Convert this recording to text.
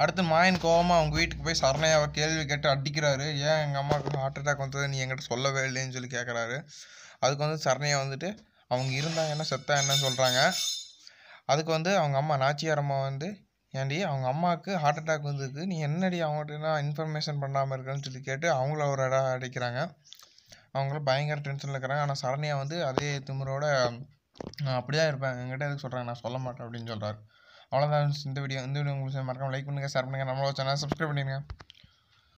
அடுத்து மாயன் கோவமாக அவங்க வீட்டுக்கு போய் சரணையாவை கேள்வி கேட்டு அடிக்கிறாரு. ஏன் எங்கள் அம்மாவுக்கு ஹார்ட் அட்டாக் வந்தது நீ என்கிட்ட சொல்லவே இல்லைன்னு சொல்லி கேட்குறாரு. அதுக்கு வந்து சரணையா வந்துட்டு அவங்க இருந்தாங்கன்னா செத்தா என்னன்னு சொல்கிறாங்க. அதுக்கு வந்து அவங்க அம்மா நாச்சியார் அம்மா வந்து ஏன்டி அவங்க அம்மாவுக்கு ஹார்ட் அட்டாக் வந்ததுக்கு நீ என்னடி அவங்ககிட்ட இன்ஃபர்மேஷன் பண்ணாமல் இருக்கேன்னு சொல்லி கேட்டு அவங்கள ஒரு இடம் அடிக்கிறாங்க. அவங்களும் பயங்கர டென்ஷனில் இருக்கிறாங்க. ஆனால் சரண்யா வந்து அதே திமிரோட நான் அப்படி தான் இருப்பேன், என்கிட்ட எதுக்கு சொல்கிறேன், நான் சொல்ல மாட்டேன் அப்படின்னு சொல்கிறார். அவ்வளோதான் இந்த வீடியோ உங்களுக்கு மறக்காம லைக் பண்ணுங்கள், ஷேர் பண்ணுங்கள், நம்மளோட சேனல் சப்ஸ்கிரைப் பண்ணிடுங்க.